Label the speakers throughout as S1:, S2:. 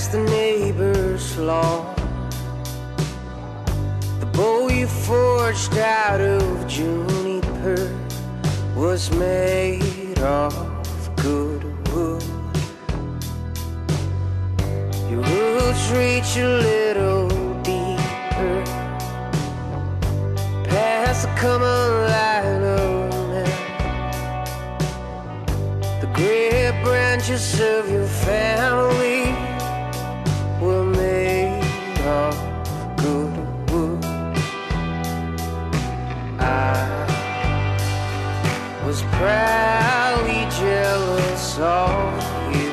S1: past the neighbor's lawn. The bow you forged out of juniper was made of good wood. Your roots reach a little deeper past the common line of men. The gray branches of your family were made of good wood. I was proudly jealous of you,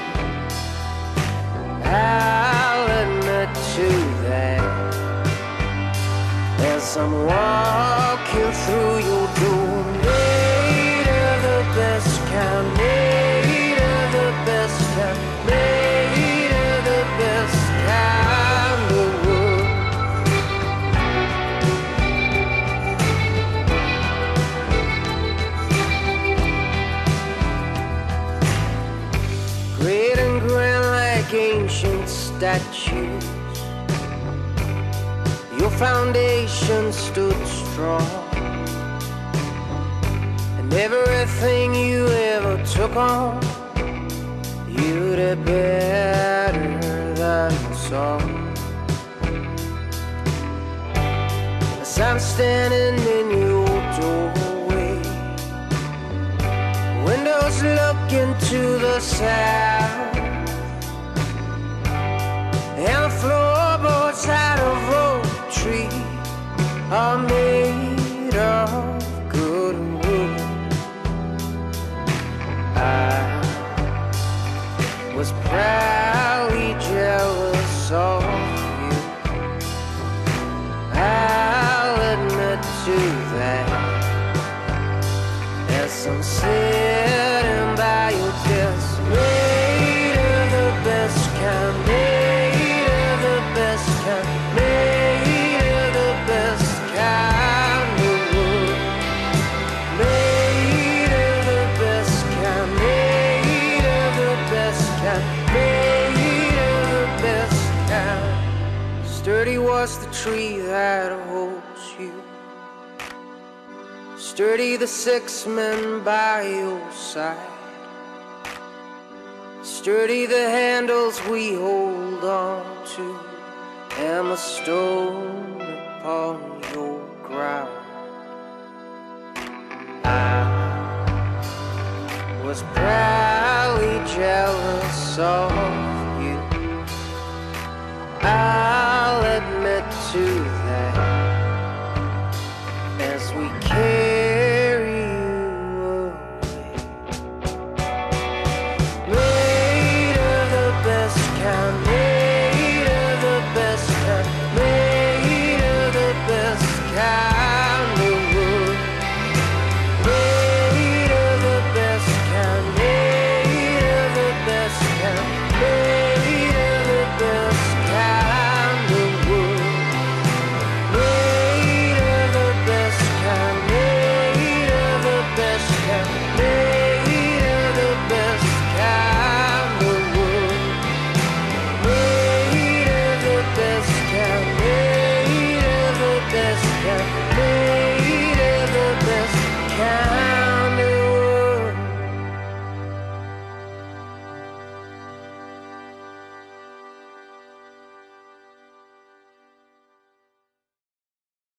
S1: I'll admit to that. As I'm walking through your door, made of the best kind, made of the best kind, made of the best kind of wood. Great and grand like ancient statues, your foundation stood strong, and everything you ever took on, you did better than song. As I'm standing in your doorway, windows look into the south, and the floorboards out of oak tree are made of good wood. I was proudly jealous of you, I'll admit to that. As I'm sitting by your desk, made of the best kind, made of the best kind, made of the best kind of wood, made of the best kind, made of the best kind, made of the best kind. Sturdy was the tree that holds you, sturdy the 6 men by your side, sturdy the handles we hold on to, and the stone upon your ground. I was proudly jealous of you, I'll admit to that.